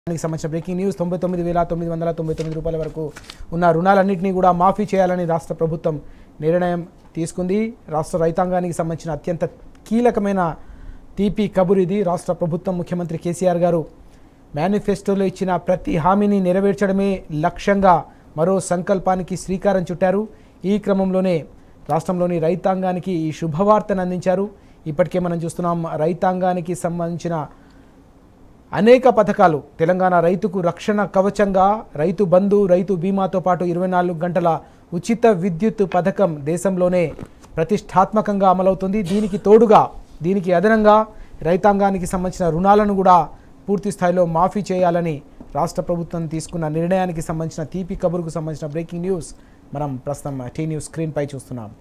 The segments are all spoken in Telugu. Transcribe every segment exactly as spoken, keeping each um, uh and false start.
సంబంధించిన బ్రేకింగ్ న్యూస్ తొంభై తొమ్మిది వేల తొమ్మిది వందల తొంభై తొమ్మిది రూపాయల వరకు ఉన్న రుణాలన్నింటినీ కూడా మాఫీ చేయాలని రాష్ట్ర ప్రభుత్వం నిర్ణయం తీసుకుంది. రాష్ట్ర రైతాంగానికి సంబంధించిన అత్యంత కీలకమైన తీపి కబురు ఇది. రాష్ట్ర ప్రభుత్వం ముఖ్యమంత్రి కేసీఆర్ గారు మేనిఫెస్టోలో ఇచ్చిన ప్రతి హామీని నెరవేర్చడమే లక్ష్యంగా మరో సంకల్పానికి శ్రీకారం చుట్టారు. ఈ క్రమంలోనే రాష్ట్రంలోని రైతాంగానికి ఈ శుభవార్తను అందించారు. ఇప్పటికే మనం చూస్తున్నాం, రైతాంగానికి సంబంధించిన అనేక పథకాలు తెలంగాణ రైతుకు రక్షణ కవచంగా రైతు బంధు, రైతు బీమాతో పాటు ఇరవై నాలుగు గంటల ఉచిత విద్యుత్ పథకం దేశంలోనే ప్రతిష్టాత్మకంగా అమలవుతుంది. దీనికి తోడుగా దీనికి అదనంగా రైతాంగానికి సంబంధించిన రుణాలను కూడా పూర్తి స్థాయిలో మాఫీ చేయాలని రాష్ట్ర ప్రభుత్వం తీసుకున్న నిర్ణయానికి సంబంధించిన తీపి కబురుకు సంబంధించిన బ్రేకింగ్ న్యూస్ మనం ప్రస్తుతం టీ న్యూస్ స్క్రీన్పై చూస్తున్నాం.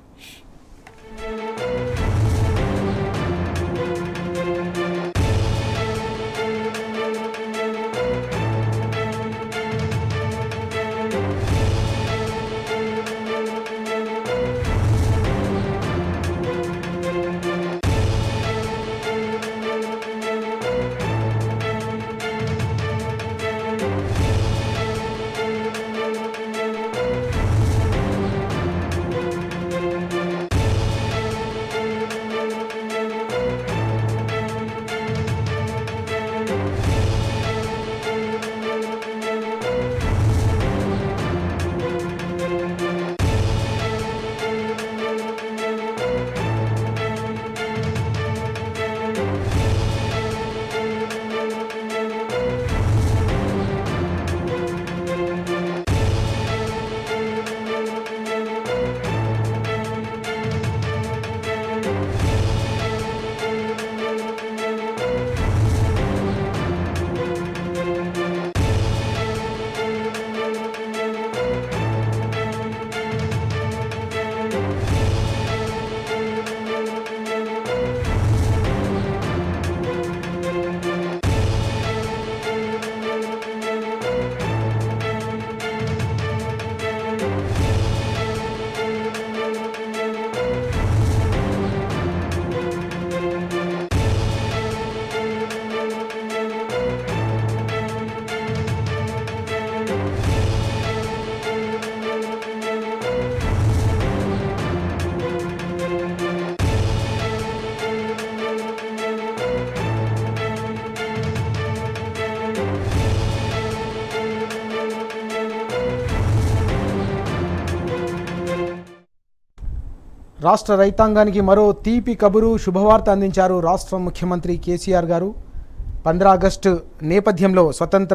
రాష్ట్ర రైతాంగానికి మరో తీపి కబురు, శుభవార్త అందించారు రాష్ట్ర ముఖ్యమంత్రి కేసీఆర్ గారు. పంద్రా ఆగస్టు నేపథ్యంలో స్వతంత్ర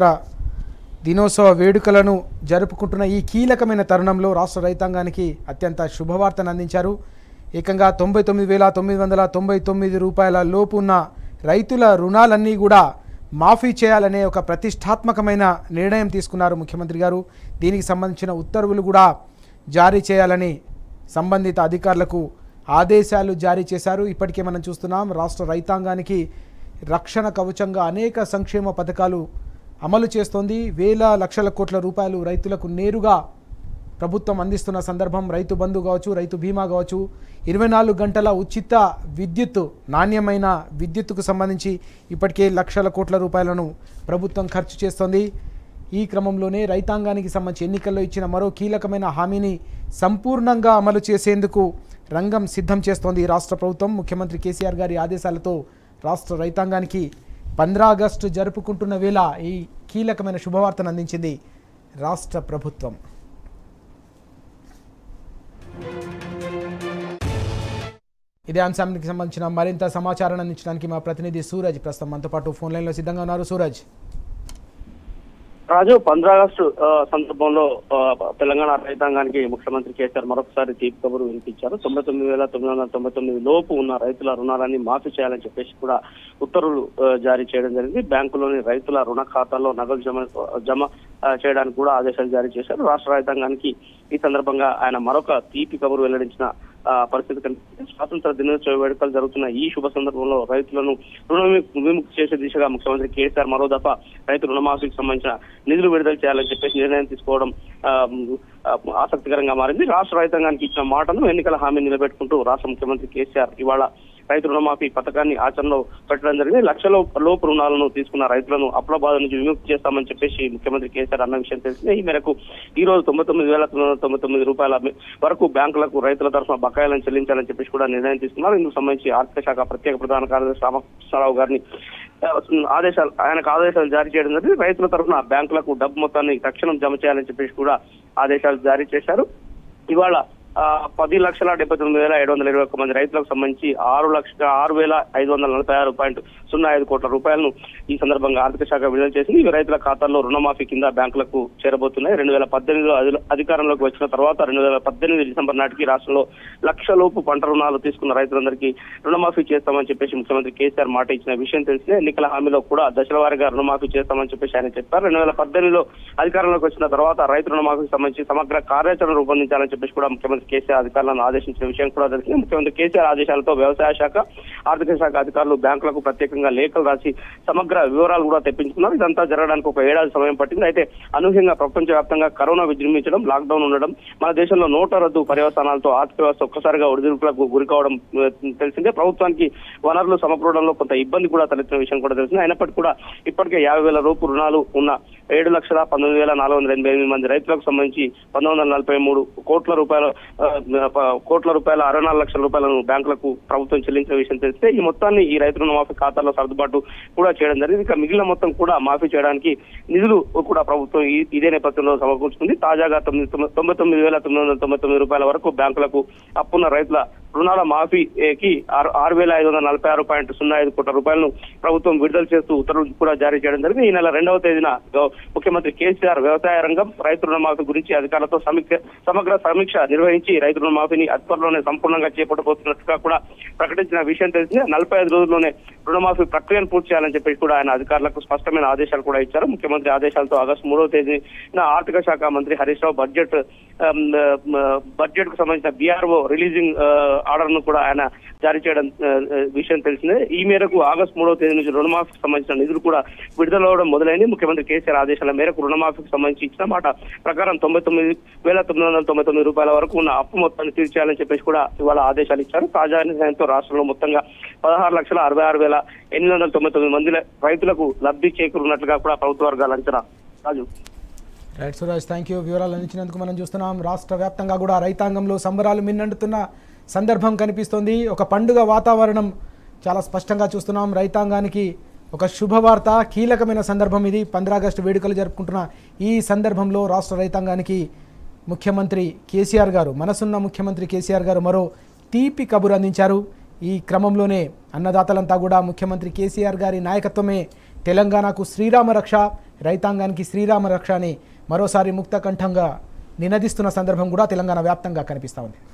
దినోత్సవ వేడుకలను జరుపుకుంటున్న ఈ కీలకమైన తరుణంలో రాష్ట్ర రైతాంగానికి అత్యంత శుభవార్తను అందించారు. ఏకంగా తొంభై తొమ్మిది వేల తొమ్మిది వందల తొంభై తొమ్మిది రూపాయల లోపు ఉన్న రైతుల రుణాలన్నీ కూడా మాఫీ చేయాలనే ఒక ప్రతిష్టాత్మకమైన నిర్ణయం తీసుకున్నారు ముఖ్యమంత్రి గారు. దీనికి సంబంధించిన ఉత్తర్వులు కూడా జారీ చేయాలని సంబంధిత అధికారులకు ఆదేశాలు జారీ చేశారు. ఇప్పటికే మనం చూస్తున్నాం, రాష్ట్ర రైతాంగానికి రక్షణ కవచంగా అనేక సంక్షేమ పథకాలు అమలు చేస్తోంది. వేల లక్షల కోట్ల రూపాయలు రైతులకు నేరుగా ప్రభుత్వం అందిస్తున్న సందర్భం. రైతు బంధు కావచ్చు, రైతు బీమా కావచ్చు, ఇరవై నాలుగు గంటల ఉచిత విద్యుత్, నాణ్యమైన విద్యుత్తుకు సంబంధించి ఇప్పటికే లక్షల కోట్ల రూపాయలను ప్రభుత్వం ఖర్చు చేస్తోంది. ఈ క్రమంలోనే రైతాంగానికి సంబంధించి ఎన్నికల్లో ఇచ్చిన మరో కీలకమైన హామీని సంపూర్ణంగా అమలు చేసేందుకు రంగం సిద్ధం చేస్తోంది రాష్ట్ర ప్రభుత్వం. ముఖ్యమంత్రి కేసీఆర్ గారి ఆదేశాలతో రాష్ట్ర రైతాంగానికి పంద్రా ఆగస్టు జరుపుకుంటున్న వేళ ఈ కీలకమైన శుభవార్తను అందించింది రాష్ట్ర ప్రభుత్వం. ఇదే అంశానికి సంబంధించిన మరింత సమాచారాన్ని అందించడానికి మా ప్రతినిధి సూరజ్ ప్రస్తుతం మనతో పాటు ఫోన్ లైన్లో సిద్ధంగా ఉన్నారు. సూరజ్, రాజు, పంద్రా ఆగస్టు సందర్భంలో తెలంగాణ రైతాంగానికి ముఖ్యమంత్రి కేసీఆర్ మరొకసారి తీపి కబురు వినిపించారు. తొంభై తొమ్మిది వేల తొమ్మిది వందల తొంభై తొమ్మిది లోపు ఉన్న రైతుల రుణాలన్నీ మాఫీ చేయాలని చెప్పేసి కూడా ఉత్తర్వులు జారీ చేయడం జరిగింది. బ్యాంకులోని రైతుల రుణ ఖాతాల్లో నగదు జమ జమ చేయడానికి కూడా ఆదేశాలు జారీ చేశారు. రాష్ట్ర రైతాంగానికి ఈ సందర్భంగా ఆయన మరొక తీపి కబురు వెల్లడించిన పరిస్థితి కనిపిస్తుంది. స్వాతంత్ర దినోత్సవ వేడుకలు జరుగుతున్న ఈ శుభ సందర్భంలో రైతులను రుణ విముక్తి చేసే దిశగా ముఖ్యమంత్రి కేసీఆర్ మరో దఫా రైతు రుణమాఫీకి సంబంధించిన నిధులు విడుదల చేయాలని చెప్పేసి నిర్ణయం తీసుకోవడం ఆసక్తికరంగా మారింది. రాష్ట్ర రైతాంగానికి ఇచ్చిన మాటను ఎన్నికల హామీ నిలబెట్టుకుంటూ రాష్ట్ర ముఖ్యమంత్రి కేసీఆర్ ఇవాళ రైతు రుణమాఫీ పథకాన్ని ఆచరణలో పెట్టడం జరిగింది. లక్షల లోపు రుణాలను తీసుకున్న రైతులను అప్పుల బాధ నుంచి విముక్తి చేస్తామని చెప్పేసి ముఖ్యమంత్రి కేసీఆర్ అన్న విషయం తెలిసింది. ఈ మేరకు ఈ రోజు తొంభై తొమ్మిది వేల తొమ్మిది వందల తొంభై తొమ్మిది రూపాయల వరకు బ్యాంకులకు రైతుల తరఫున బకాయిలను చెల్లించాలని చెప్పేసి కూడా నిర్ణయం తీసుకున్నారు. ఇందుకు సంబంధించి ఆర్థిక శాఖ ప్రత్యేక ప్రధాన కార్యదర్శి రామకృష్ణారావు గారిని ఆదేశాలు ఆయనకు ఆదేశాలు జారీ చేయడం జరిగింది. రైతుల తరఫున బ్యాంకులకు డబ్బు మొత్తాన్ని తక్షణం జమ చేయాలని చెప్పేసి కూడా ఆదేశాలు జారీ చేశారు. ఇవాళ పది లక్షల డెబ్బై తొమ్మిది వేల ఏడు వందల ఇరవై ఒక్క మంది రైతులకు సంబంధించి ఆరు లక్షల ఆరు వేల ఐదు వందల నలభై ఆరు పాయింట్ సున్నా ఐదు కోట్ల రూపాయలను ఈ సందర్భంగా ఆర్థిక శాఖ విడుదల చేసింది. ఇవి రైతుల ఖాతాల్లో రుణమాఫీ కింద బ్యాంకులకు చేరబోతున్నాయి. రెండు వేల పద్దెనిమిదిలో అధికారంలోకి వచ్చిన తర్వాత రెండు వేల పద్దెనిమిది డిసెంబర్ నాటికి రాష్ట్రంలో లక్ష లోపు పంట రుణాలు తీసుకున్న రైతులందరికీ రుణమాఫీ చేస్తామని చెప్పేసి ముఖ్యమంత్రి కేసీఆర్ మాట ఇచ్చిన విషయం తెలిసిందే. ఎన్నికల హామీలో కూడా దశల వారీగా రుణమాఫీ చేస్తామని చెప్పేసి ఆయన చెప్పారు. రెండు వేల పద్దెనిమిదిలో అధికారంలోకి వచ్చిన తర్వాత రైతు రుణమాఫీకి సంబంధించి సమగ్ర కార్యాచరణ రూపొందించాలని చెప్పేసి కూడా ముఖ్యమంత్రి కేసీఆర్ అధికారులను ఆదేశించిన విషయం కూడా తెలిసింది. ముఖ్యమంత్రి కేసీఆర్ ఆదేశాలతో వ్యవసాయ శాఖ, ఆర్థిక శాఖ అధికారులు బ్యాంకులకు ప్రత్యేకంగా లేఖలు రాసి సమగ్ర వివరాలు కూడా తెప్పించుకున్నారు. ఇదంతా జరగడానికి ఒక ఏడాది సమయం పట్టింది. అయితే అనూహ్యంగా ప్రపంచ వ్యాప్తంగా కరోనా విజృంభించడం, లాక్డౌన్ ఉండడం, మన దేశంలో నోట్ల రద్దు పర్యవసానాలతో ఆర్థిక వ్యవస్థ ఒక్కసారిగా ఒడిదుడుకులకు గురి కావడం తెలిసిందే. ప్రభుత్వానికి వనరులు సమకూరడంలో కొంత ఇబ్బంది కూడా తలెత్తిన విషయం కూడా తెలిసింది. అయినప్పటికీ కూడా ఇప్పటికే యాభై వేల రూపు రుణాలు ఉన్న ఏడు లక్షల పంతొమ్మిది వేల నాలుగు వందల ఎనభై ఎనిమిది మంది రైతులకు సంబంధించి పంతొమ్మిది వందల నలభై మూడు కోట్ల రూపాయల కోట్ల రూపాయల అరవై నాలుగు లక్షల రూపాయలను బ్యాంకులకు ప్రభుత్వం చెల్లించిన విషయం తెలిస్తే ఈ మొత్తాన్ని ఈ రైతు రుణమాఫీ ఖాతాలో సర్దుబాటు కూడా చేయడం జరిగింది. ఇక మిగిలిన మొత్తం కూడా మాఫీ చేయడానికి నిధులు కూడా ప్రభుత్వం ఇదే నేపథ్యంలో సమకూర్చుకుంది. తాజాగా తొమ్మిది తొంభై తొమ్మిది వేల తొమ్మిది వందల తొంభై తొమ్మిది రూపాయల వరకు బ్యాంకులకు అప్పున్న రైతుల రుణాల మాఫీకి ఆరు ఆరు వేల ఐదు వందల నలభై ఆరు పాయింట్ సున్నా ఐదు కోట్ల రూపాయలను ప్రభుత్వం విడుదల చేస్తూ ఉత్తర్వులు కూడా జారీ చేయడం జరిగింది. ఈ నెల రెండవ తేదీన ముఖ్యమంత్రి కేసీఆర్ వ్యవసాయ రంగం రైతు రుణమాఫీ గురించి అధికారులతో సమీక్ష సమగ్ర సమీక్ష నిర్వహించి రైతు రుణమాఫీని త్వరలోనే సంపూర్ణంగా చేపట్టబోతున్నట్టుగా కూడా ప్రకటించిన విషయం తెలిసింది. నలభై ఐదు రోజుల్లోనే రుణమాఫీ ప్రక్రియను పూర్తి చేయాలని చెప్పి కూడా ఆయన అధికారులకు స్పష్టమైన ఆదేశాలు కూడా ఇచ్చారు. ముఖ్యమంత్రి ఆదేశాలతో ఆగస్టు మూడవ తేదీన ఆర్థిక శాఖ మంత్రి హరీష్ రావు బడ్జెట్ బడ్జెట్ కు సంబంధించిన బీఆర్ఓ రిలీజింగ్ ఆర్డర్ ను కూడా ఆయన జారీ చేయడం విషయం తెలిసిందే. ఈ మేరకు ఆగస్టు మూడవ తేదీ నుంచి రుణమాఫీకి సంబంధించిన నిధులు కూడా విడుదలవడం మొదలైంది. ముఖ్యమంత్రి కేసీఆర్ ఆదేశాల మేరకు రుణమాఫీకి సంబంధించి ఇచ్చిన మాట ప్రకారం తొంభై తొమ్మిది వేల తొమ్మిది వందల తొంభై తొమ్మిది రూపాయల వరకు ఉన్న అప్పు మొత్తాన్ని తీర్చేయాలని చెప్పేసి కూడా ఇవాళ ఆదేశాలు ఇచ్చారు. తాజా నిర్ణయంతో రాష్ట్రంలో మొత్తంగా పదహారు లక్షల అరవై ఆరు వేల ఎనిమిది వందల తొంభై తొమ్మిది మంది రైతులకు లబ్ధి చేకూరున్నట్లుగా కూడా ప్రభుత్వ వర్గాలు అంచనా. Raju right Suraj, thank you. వివరాలు అందించినందుకు. మనం చూస్తున్నాం రాష్ట్ర వ్యాప్తంగా కూడా రైతాంగంలో సంబరాలు మిన్నంటున్న సందర్భం కనిపిస్తోంది. ఒక పండుగ వాతావరణం చాలా స్పష్టంగా చూస్తున్నాం. రైతాంగానికి ఒక శుభవార్త, కీలకమైన సందర్భం ఇది. పంద్రా ఆగస్టు వేడుకలు జరుపుకుంటున్న ఈ సందర్భంలో రాష్ట్ర రైతాంగానికి ముఖ్యమంత్రి కేసీఆర్ గారు, మనసున్న ముఖ్యమంత్రి కేసీఆర్ గారు మరో తీపి కబురు అందించారు. ఈ క్రమంలోనే అన్నదాతలంతా కూడా ముఖ్యమంత్రి కేసీఆర్ గారి నాయకత్వమే తెలంగాణకు శ్రీరామ రక్ష, రైతాంగానికి శ్రీరామ రక్ష అని మరోసారి ముక్తకంఠంగా నినదిస్తున్న సందర్భం కూడా తెలంగాణ వ్యాప్తంగా కనిపిస్తూ ఉంది.